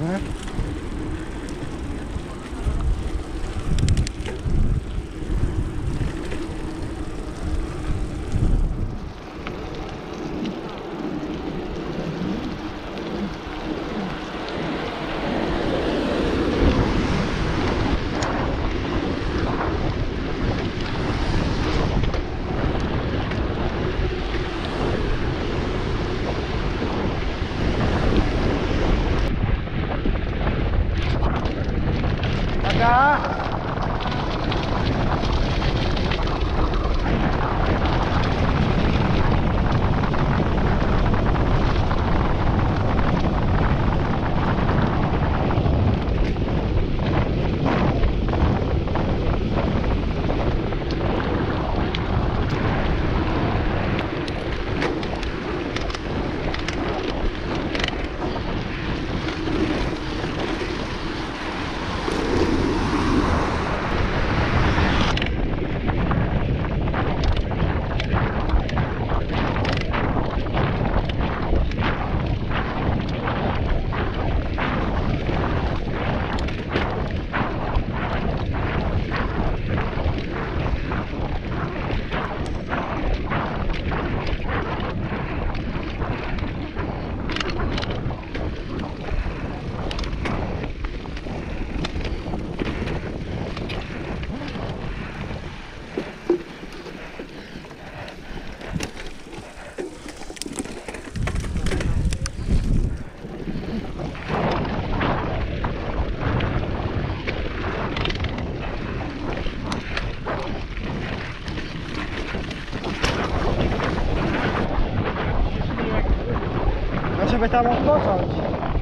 Żeby tam odpocząć.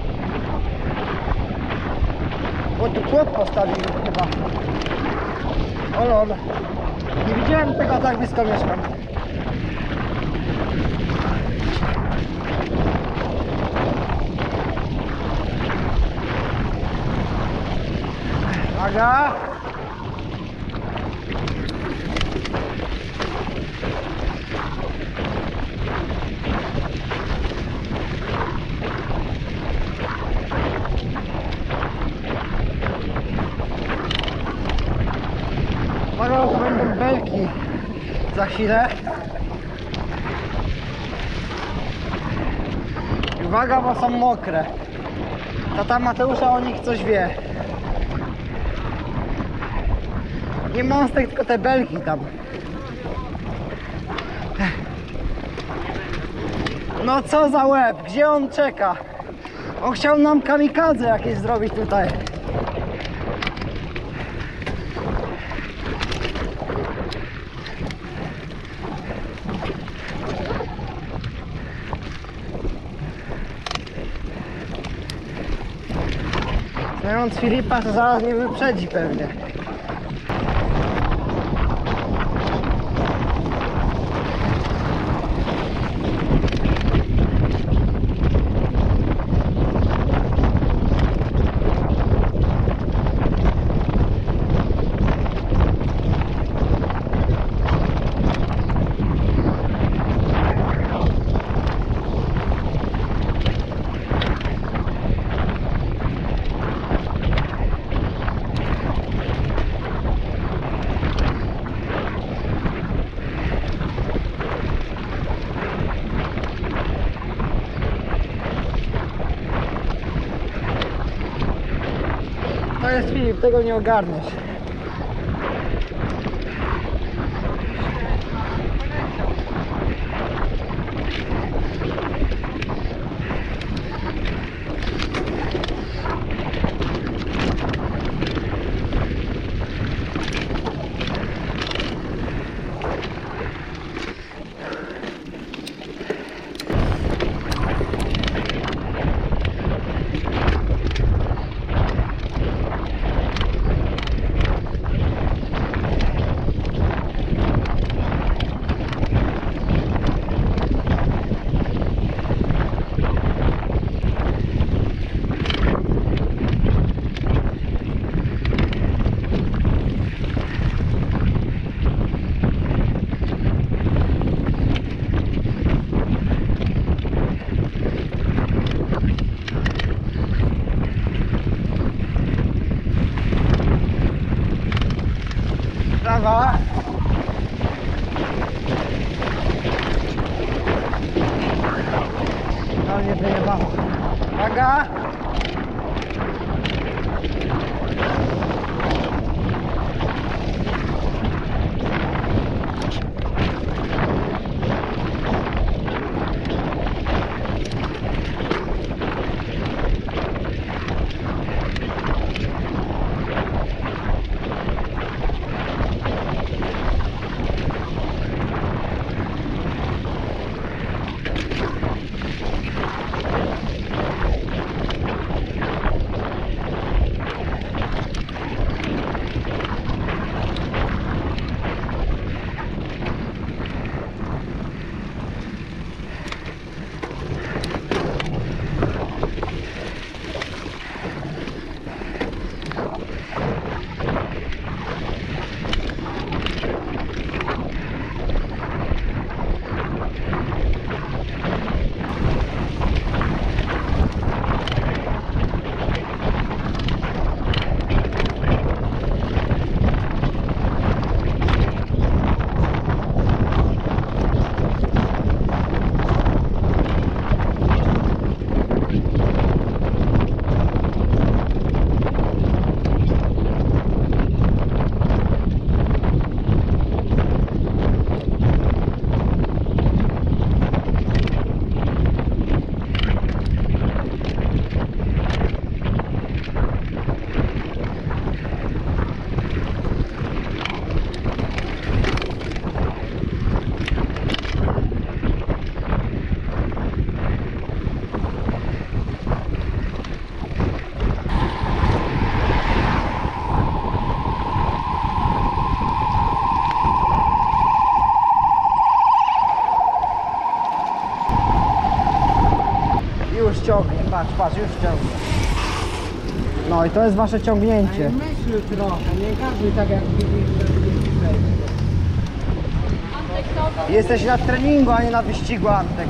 Bo tu płot postawili chyba. O lol. Nie widziałem tego, tak blisko mieszkam. Uwaga! Uwaga, to będą belki za chwilę. I uwaga, bo są mokre. Tata Mateusza o nich coś wie. Nie mostek, tylko te belki tam. No co za łeb, gdzie on czeka? On chciał nam kamikadze jakieś zrobić tutaj. Znając Filipa, to zaraz mnie wyprzedzi pewnie. To jest Filip, tego nie ogarniesz. mnie wyjebało. Uwaga! Już ciągnie, patrz, już ciągnie. No i to jest wasze ciągnięcie. Myśl trochę, nie gazuj tak jak widzisz, że będzie przejść. Jesteś na treningu, a nie na wyścigu, Antek.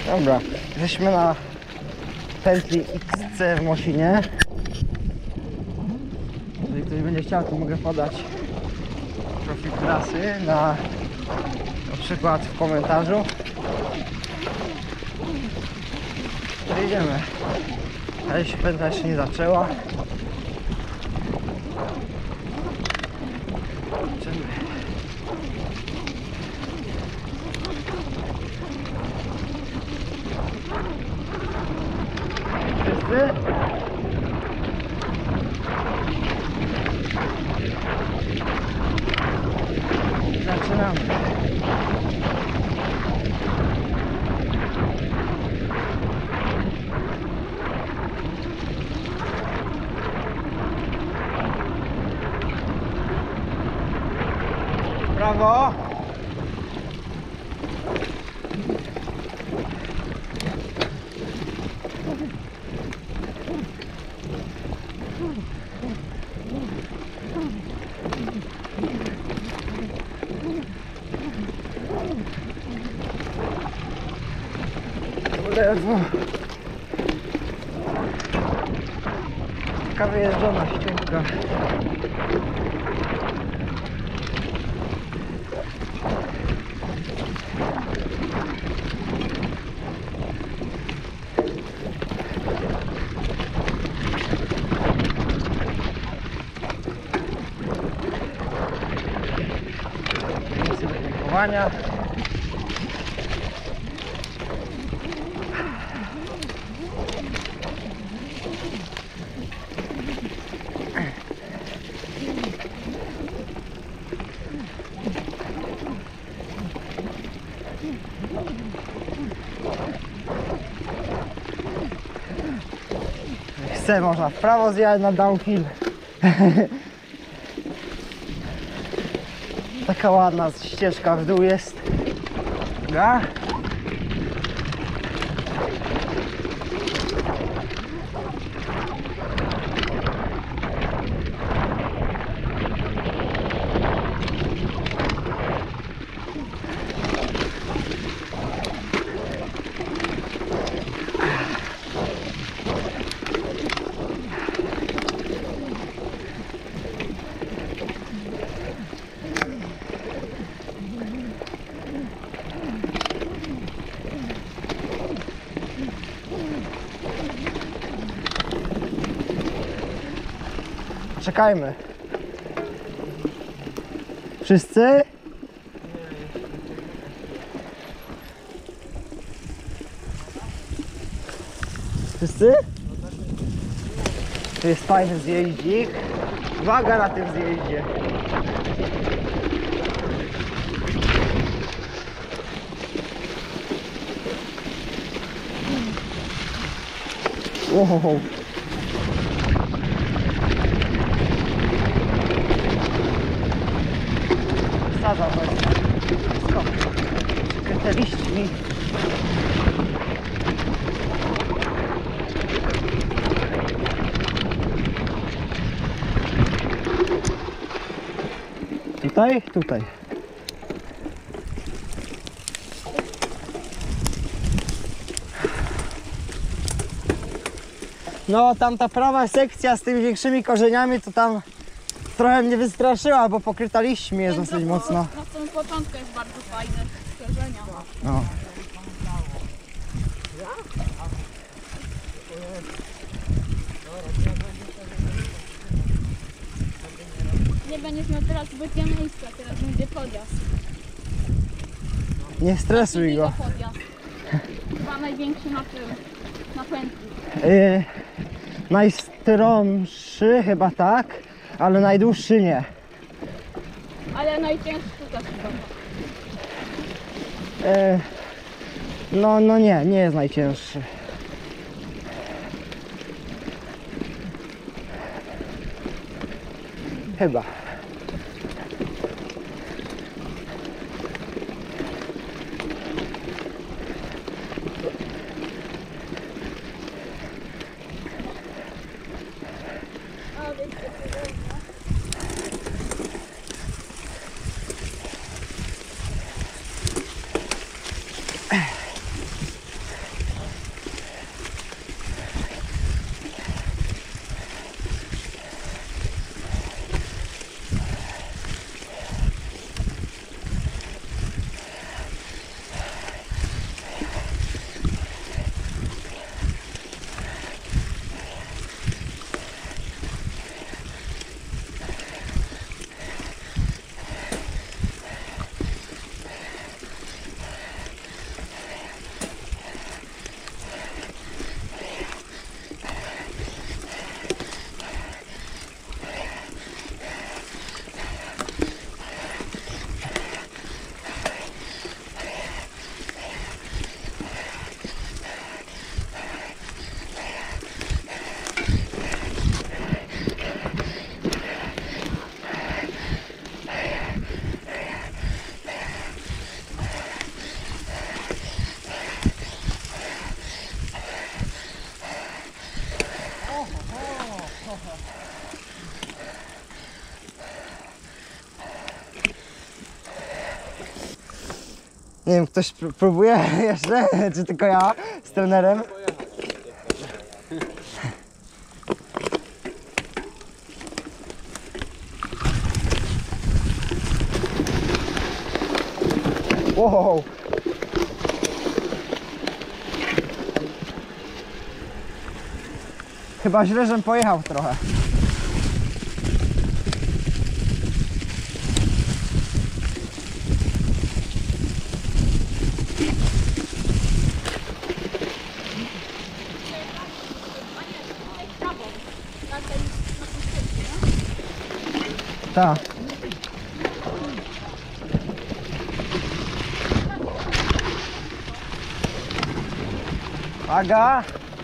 Dobra, jesteśmy na pętli XC w Mosinie. Jeżeli ktoś będzie chciał, to mogę podać profil trasy na przykład w komentarzu. Jedziemy. Ale się pętla jeszcze nie zaczęła. Zobaczymy. Wszyscy? Zaczynamy. Brawo! Lewo. Taka wyjeżdżona ścieżka. Miejsce do tankowania. Chce, można w prawo zjechać na downhill. Taka ładna ścieżka w dół jest. Dobra. Czekajmy. Wszyscy? Wszyscy? To jest fajny zjeździk. Uwaga na tym zjeździe. Wow. Sadza właśnie. Wszystko przykryte liśćmi. Tutaj? Tutaj. No, tam ta prawa sekcja z tymi większymi korzeniami to tam trochę mnie wystraszyła, bo pokryta liśćmi jest dosyć mocno. Na samym początku jest bardzo fajne skojarzenia. No. Nie będziesz miał teraz zbytnie miejsca, teraz będzie podjazd. Nie stresuj go. Podjazd. Chyba największy na tym, na pętli. Najstromszy chyba tak, ale najdłuższy nie. Ale najcięższy też chyba. No nie jest najcięższy. Chyba. Nie wiem, ktoś próbuje jeszcze? Czy tylko ja z trenerem? Wow. Chyba źle, żem pojechał trochę. Tak. Aga.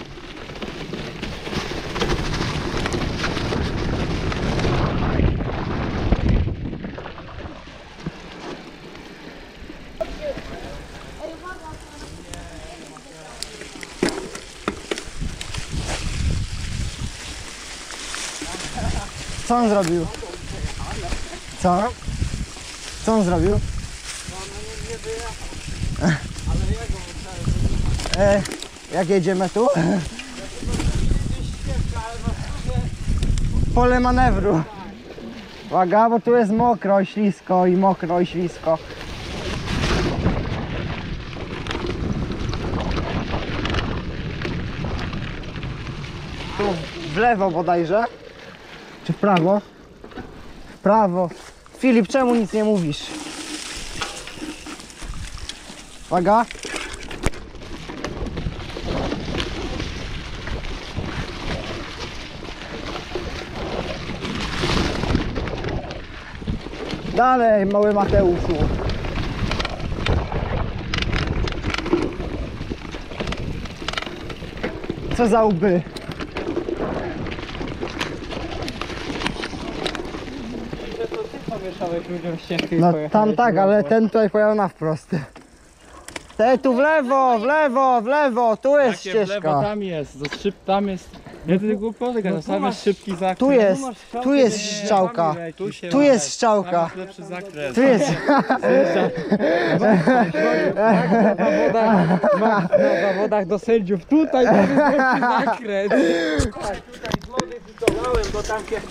Co on zrobił? Co? Co on zrobił? Jak jedziemy tu? Pole manewru. Uwaga, bo tu jest mokro i ślisko i mokro i ślisko. Tu w lewo bodajże. Czy w prawo? W prawo. Filip, czemu nic nie mówisz? Uwaga. Dalej, mały Mateuszu. Co za łby? Pomieszałeś ludziom ścieżkę i No pojechałeś tam tak, w lewo. ale ten tutaj pojechał na wprost. Te tu w lewo, w lewo, w lewo, tu jest Jakie w lewo ścieżka. tam jest, do szyb tam jest. Nie ty głupoty, no, tam jest szybki zakręt. Tu jest strzałka. Tu jest strzałka. Tam jest lepszy zakręt. Tu jest. Na zawodach do sędziów. Tutaj to jest lepszy zakręt. Tutaj zmodyfikowałem, bo tam się...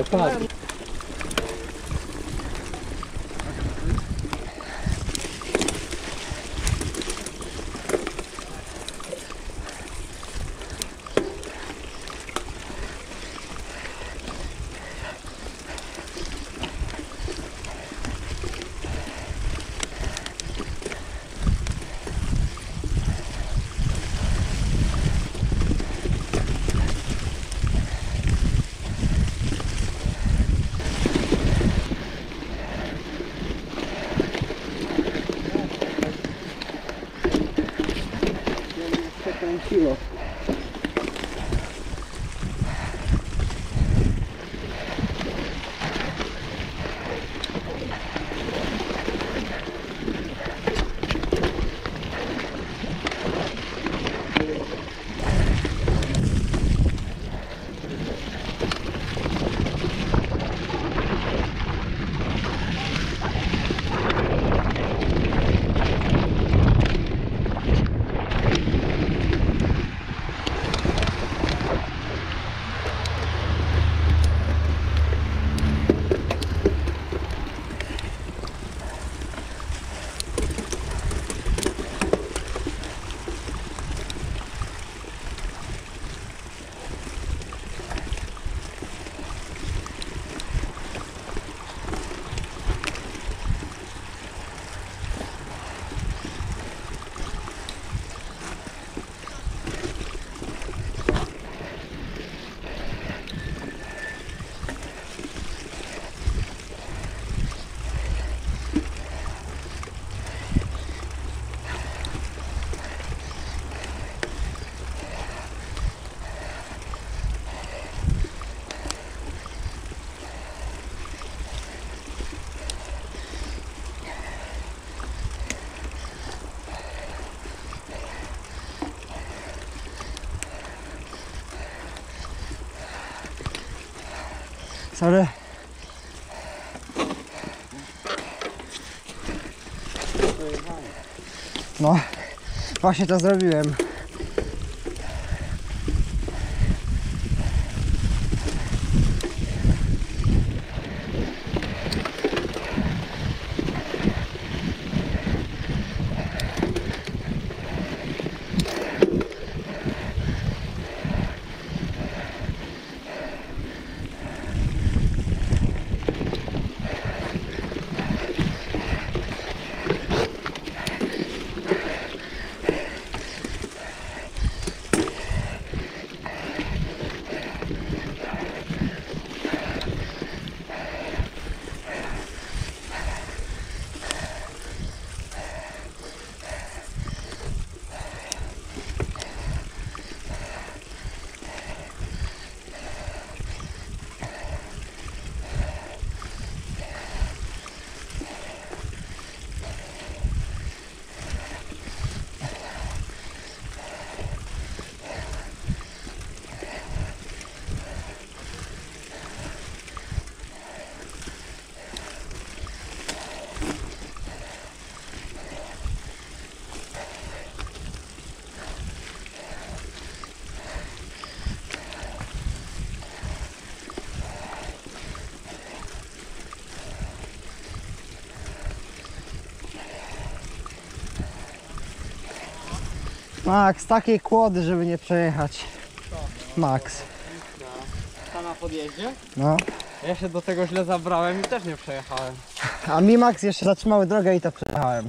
Przekręciło. Sorry. No, właśnie to zrobiłem. Max, takiej kłody, żeby nie przejechać. Max. Ta na podjeździe? No. Ja się do tego źle zabrałem i też nie przejechałem. A mi Max jeszcze zatrzymały drogę i to przejechałem.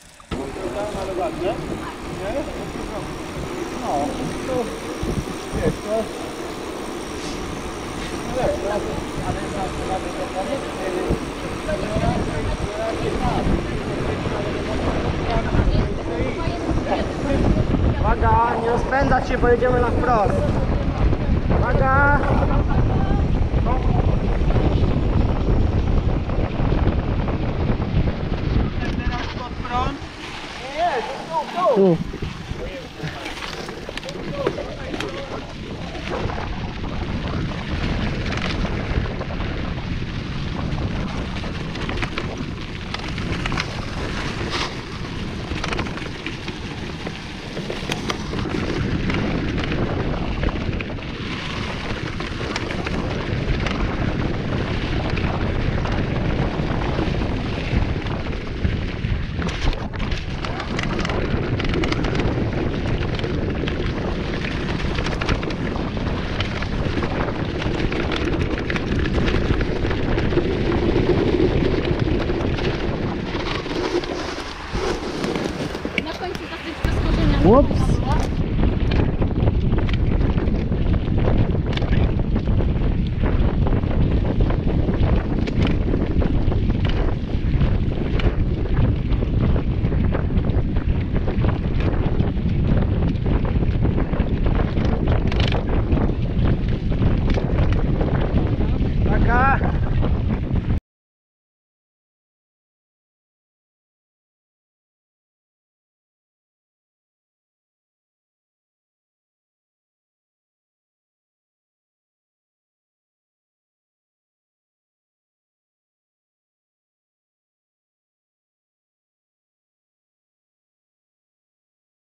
Uwaga, nie rozpędzać się, pojedziemy na wprost. Uwaga! Tu.